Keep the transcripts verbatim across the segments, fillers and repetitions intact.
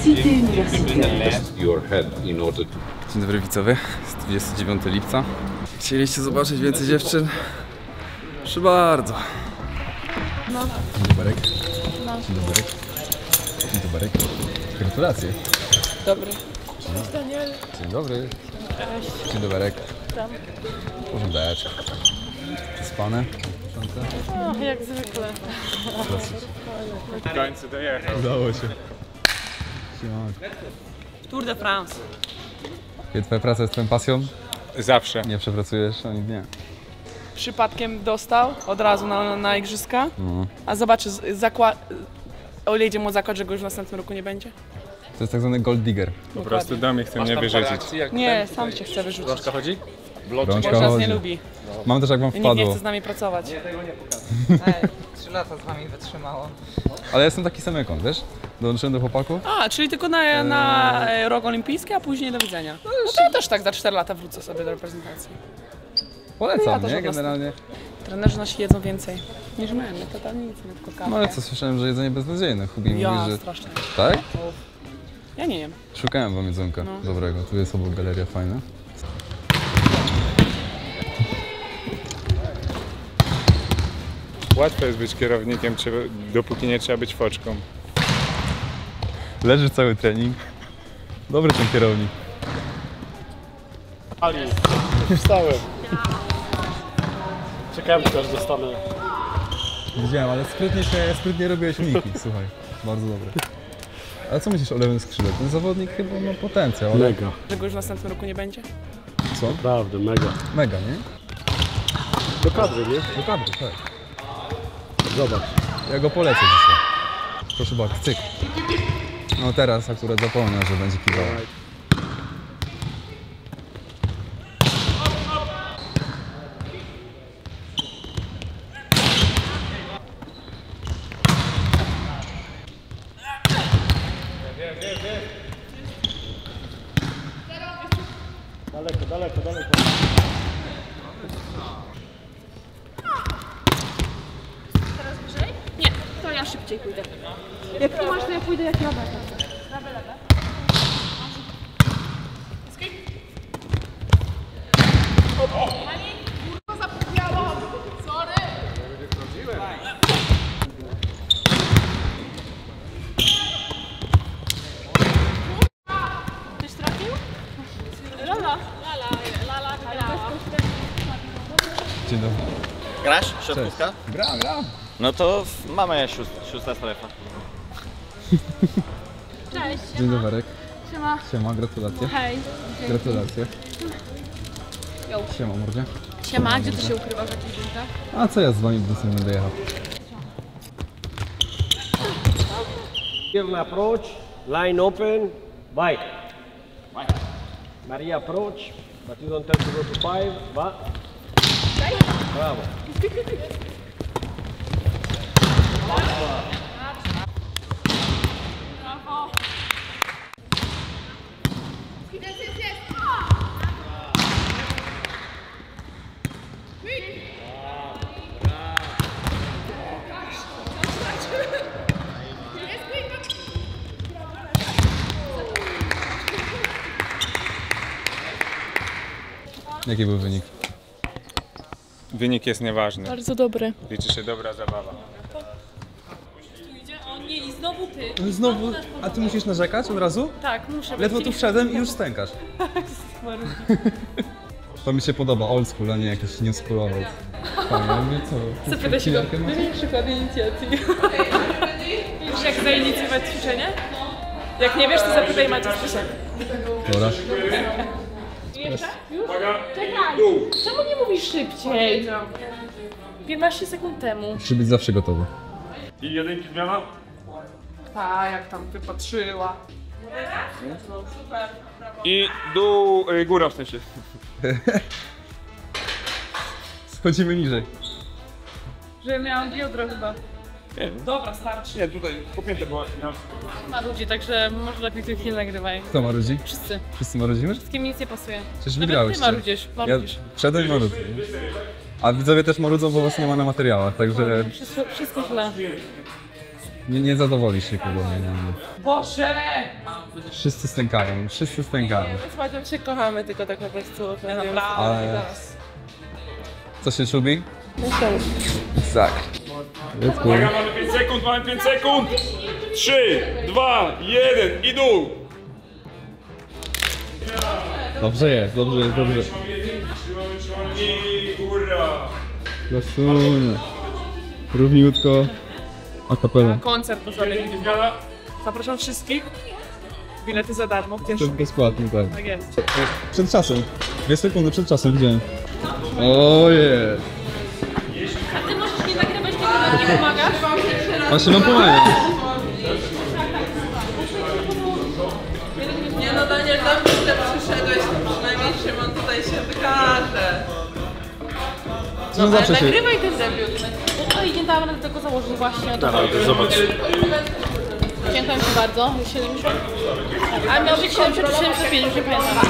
Cité universitaire. Dzień dobry widzowie, jest dwudziestego dziewiątego lipca. Chcieliście zobaczyć więcej dziewczyn? Proszę bardzo. No. Dzień dobry. No. Dzień dobry. Dzień dobry. Gratulacje. Dobry. Cześć Daniel. Dzień dobry. Cześć. Dzień dobry. Tam. Porządeczek. Spane? O, jak zwykle. W końcu dojechał. Udało się. Tour de France. Kiedy twoja praca jest twoją pasją? Zawsze. Nie przepracujesz ani dnia. Przypadkiem dostał od razu na, na igrzyska, No. a zobaczy, zakład... o ile idzie mu zakład, że go już w następnym roku nie będzie. To jest tak zwany gold digger. Po prostu do mnie chce mnie wyrzucić. Nie, sam cię chce wyrzucić. Rączka chodzi? Rączka Bo nas chodzi. nie lubi. Mam też jak wam I nikt nie wpadło. chce z nami pracować. Ej, trzy lata z wami wytrzymało. Ale ja jestem taki sam jak on, wiesz? Dołączyłem do chłopaków. A, czyli tylko na, na e, rok olimpijski, a później do widzenia. No to ja też tak za cztery lata wrócę sobie do reprezentacji. Polecam, Ja też nie? od nas- Generalnie. Trenerzy nasi jedzą więcej niż my, my to tam nic, my tylko kawę. No ale co, słyszałem, że jedzenie beznadziejne. Hubi mówi, Ja że... strasznie. Tak? Ja nie jem. Szukałem wam jedzonka No. dobrego. Tu jest obok galeria fajna. Łatwo jest być kierownikiem, trzeba, dopóki nie trzeba być foczką. Leży cały trening. Dobry ten kierownik. Ali, wstałem. Czekałem tylko aż dostanę. Widziałem, ale sprytnie się, sprytnie robiłeś uniki, słuchaj. Bardzo dobre. Ale co myślisz o lewym skrzydle? Ten zawodnik chyba ma potencjał, ale... Mega, Że go już w następnym roku nie będzie? Co? naprawdę mega. Mega, nie? Do kadry, nie? Do kadry, tak. Zobacz. Ja go polecę dzisiaj. Proszę bardzo, cyk. No teraz akurat zapomniał, że będzie kiwał. Daleko, daleko, daleko. Nie, to ja szybciej pójdę. Jak tu masz, to ja pójdę jak lada. Lewe, lewe. Pani, kurwa zapomniałam! Sorry! Ktoś trafił? Lala. Lala, lala, lala. Dzień dobry. Grasz? Środkówka? Gram, gram. No to mamy szóst- szósta strefa. Cześć. Dzień dobry. Siema. Siema, gratulacje. Hej. Gratulacje. Jo. Siema, mordzie. Siema, gdzie ty się ukrywasz w jakichś bunkach? A co ja z wami busem będę jechał? Turn approach, line open, bike. Maria approach, but you don't have to go to five, but... Brawo. Jaki był wynik? Wynik jest nieważny. Bardzo dobry. Liczy się dobra zabawa. O nie, i znowu ty. Znowu, a ty musisz narzekać od razu? Tak, muszę być. Ledwo tu wszedłem i już stękasz. To mi się podoba, old school, a nie jakiś new schoolowy. Fajnie, mówię, co? Zapytaj się go, Chwilkę macie? wymień przykład inicjatywy. Wiesz jak zainicjować ćwiczenie? Jak nie wiesz, to zapytaj Maciej Zbyszek. Dobra. Jeszcze? Już? Czekaj. Czemu nie mówisz szybciej? piętnaście sekund temu. Musi być zawsze gotowy. I jedynki zmiana? Ta, jak tam wypatrzyła. I dół, y, góra w sensie. Schodzimy niżej. Że miałam biodro chyba. Nie, Dobra, starczy. nie tutaj popięte była. Ma ludzi, także może lepiej tych nie nagrywaj. Kto marudzi? Wszyscy. Wszyscy marudzimy? Wszystkim nic nie pasuje. Przecież Nawet wygrałeś. ty marudzisz, Ja marudzisz. wszedłem i marudzę. A widzowie też marudzą, bo was nie ma na materiałach, także Wszystko, wszystko źle. nie, nie zadowolisz nikogo. Nie, nie, nie. Boże! Wszyscy stękają, wszyscy stękają. Z Macią się kochamy, tylko tak po prostu. Ale... Co się lubi? Tak. Let's go. Uwaga, mamy pięć sekund, mamy pięć sekund! trzy, dwa, jeden i dół! Dobrze jest, dobrze jest, dobrze. Trzymamy, trzymamy i hurra! Lasunie. Równiutko. A kapela. Koncert pozwolę. Zapraszam wszystkich. Bilety za darmo. To Pierwszy. bezpłatnie, tak. Tak jest. Przed czasem. Dwie sekundy przed czasem widziałem. Ojej. A ty możesz nie nagrywać tego, jak nie pomagasz? Właśnie wam pomagam. Nie no Daniel, dobrze, że przyszedłeś, to przynajmniej Szymon tutaj się wykaże. No zawsze się... Nagrywaj ten debiut. No i nie dałam rady tego założyć właśnie. Dawaj, to zobacz. Dziękuję Ci bardzo. siedemdziesiąt. A miał być siedemdziesiąt, siedemdziesiąt pięć, już nie pamiętam.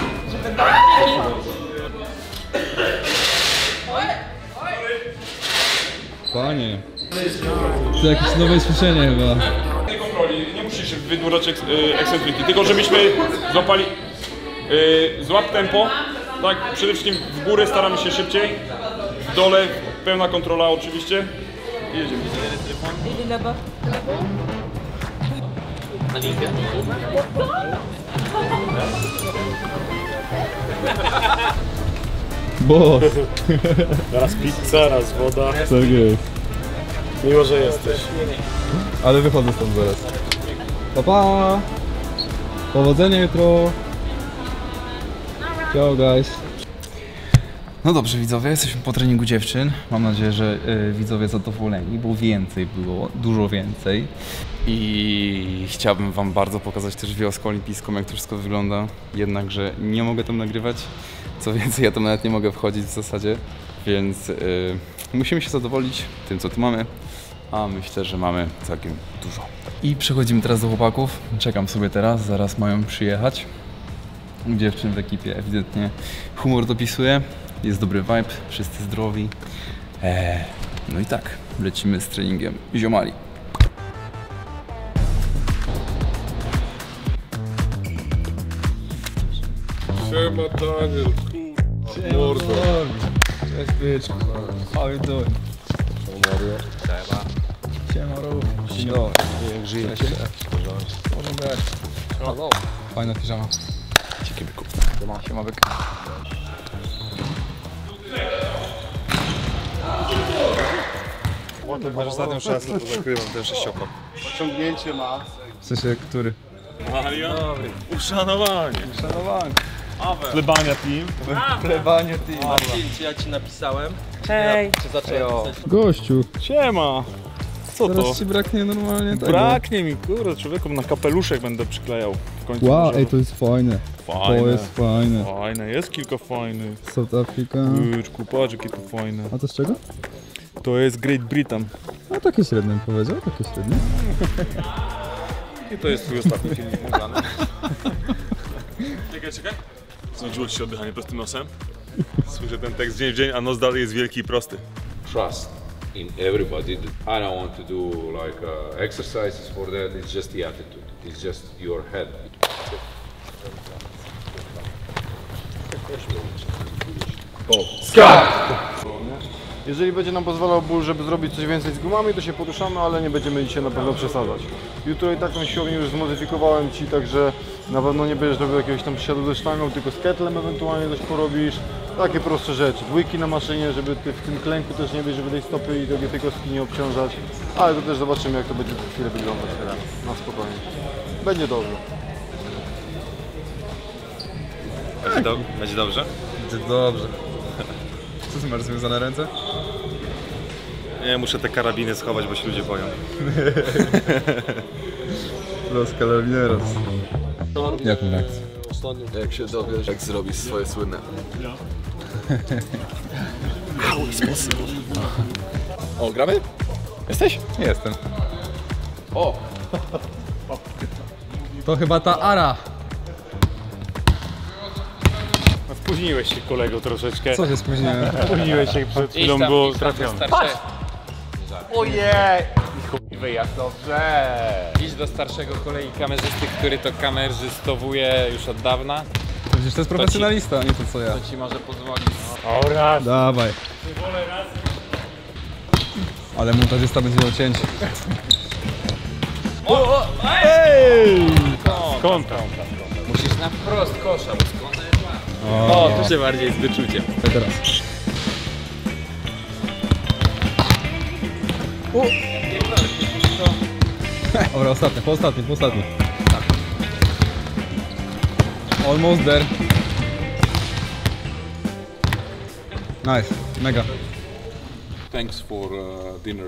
Panie. To jakieś nowe ćwiczenie chyba. Nie kontroli, nie musisz wydłużać eks ekscentryki, tylko żebyśmy złapali yy, złap tempo, tak, przede wszystkim w górę staramy się szybciej, w dole pełna kontrola oczywiście i jedziemy. Boss. Raz pizza, raz woda. Tak jest. Miło, że jesteś. Ale wychodzę stąd zaraz. Pa, pa. Powodzenia jutro. Ciao guys. No dobrze widzowie, jesteśmy po treningu dziewczyn. Mam nadzieję, że y, widzowie zadowoleni, bo więcej było, dużo więcej. I chciałbym wam bardzo pokazać też wioskę olimpijską, jak to wszystko wygląda. Jednakże nie mogę tam nagrywać. Co więcej, ja tam nawet nie mogę wchodzić w zasadzie. Więc y, musimy się zadowolić tym, co tu mamy. A myślę, że mamy całkiem dużo. I przechodzimy teraz do chłopaków. Czekam sobie teraz, zaraz mają przyjechać. Dziewczyn w ekipie ewidentnie humor dopisuje. Jest dobry vibe, wszyscy zdrowi. Eee, no i tak, lecimy z treningiem ziomali. Siema Daniel, kurwa, mordo. Cześć byczku. How you doing? Mario. Siema Rów. Siema. Jak żyjecie? Może być. Hello. Fajna piżama. Dzięki byku. Siema. Siema byk. Masz ostatnią szansę, bo zakrywam ten sześciopak. Ciągnięcie ma. W sensie, który? Mario, uszanowanie. Szanowany. Plebania team. Plebanie team. Czy ja ci napisałem? Hej. Czy zacząłem pisać? Gościu, Siema. Co to? teraz ci braknie normalnie tego. Braknie mi, kurde, człowieku, na kapeluszek będę przyklejał. W końcu Wow, może- ej, to jest fajne. Fajne. To jest fajne. Fajne, jest kilka fajnych. South Africa. Byczku, patrz jakie to fajne. A to z czego? To jest Great Britain. A takie średnie bym powiedział, takie średnie. I to jest twój ostatni film nagrany. Czekaj, czekaj. Znudziło ci się oddychanie prostym nosem? Słyszę ten tekst dzień w dzień, a nos dalej jest wielki i prosty. Trust in everybody. I don't want to do like uh, exercises for that. It's just the attitude. It's just your head. Jeżeli będzie nam pozwalał ból, żeby zrobić coś więcej z gumami, to się poruszamy, ale nie będziemy dzisiaj na pewno przesadzać. Jutro i taką siłownię już zmodyfikowałem Ci, także na pewno nie będziesz robił jakiegoś tam siadu ze sztangą, tylko z kettlem ewentualnie coś porobisz. Takie proste rzeczy. Dwójki na maszynie, żeby ty w tym klęku też nie być, żeby tej stopy i tej, tej kostki nie obciążać. Ale to też zobaczymy, jak to będzie za chwilę wyglądać. Na spokojnie. Będzie dobrze. Będzie, do, będzie dobrze? Będzie dobrze. Co ty masz związane ręce? Nie, muszę te karabiny schować, bo się ludzie boją. Los Carabineros. Jak mu reakcja? Jak się dowiesz, jak zrobisz swoje słynne. O, gramy? Jesteś? Jestem. O! To chyba ta Ara. No, spóźniłeś się, kolego, troszeczkę. Co się spóźniłem? Spóźniłeś się, przed chwilą było trafione. Ojej! wyjazd, dobrze. Idź do starszego kolegi kamerzysty, który to kamerzystowuje już od dawna. Przecież to jest profesjonalista, nie to co ja. To ci może pozwolić. O, raz. Dawaj. Ale montażysta będzie miał cięcie. O, o, ej! Skąd? Musisz na wprost kosza, bo skąd? O, O, tu się bardziej z wyczuciem. teraz. O! Dobra, ostatnie, po ostatnie, po ostatnie. Almost there. Nice, mega. Thanks for uh, dinner.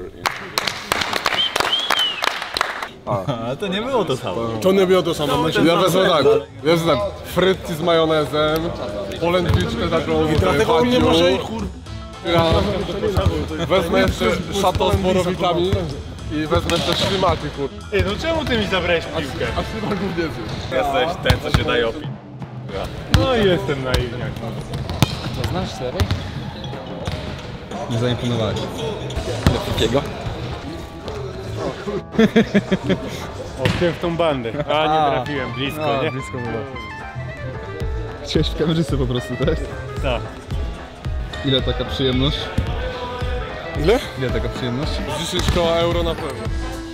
A to nie było to samo. To nie było to samo. Ja wezmę tak, wezmę frytki z majonezem, polędwiczkę taką i dlatego on nie może, kur... Ja wezmę jeszcze szatą z borowikami i wezmę jeszcze ślimaty, kur... Ej, no czemu ty mi zabrałeś piłkę? A ślimaków nie zjesz. Jesteś ten, co się daje opić. No i jestem naiwniak. To znasz serio? Nie zaimponowałeś. Jakiego? Odpiłem w tą bandę. A, nie trafiłem, blisko, A, nie? blisko było. Chciałeś w kamerzystę po prostu, tak? Tak. Ile taka przyjemność? Ile? Ile taka przyjemność? dziesięć koła euro na pewno.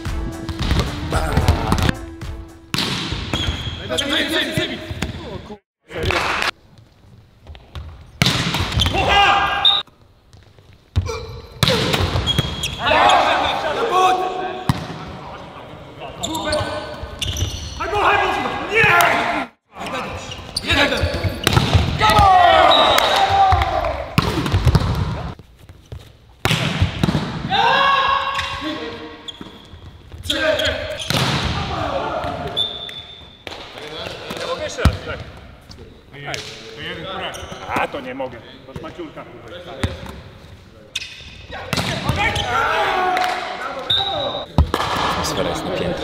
A, to nie mogę. To szmaciulka. Sfera jest napięta.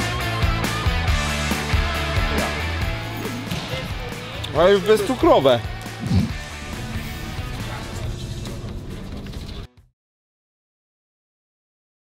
Ale bezcukrowe.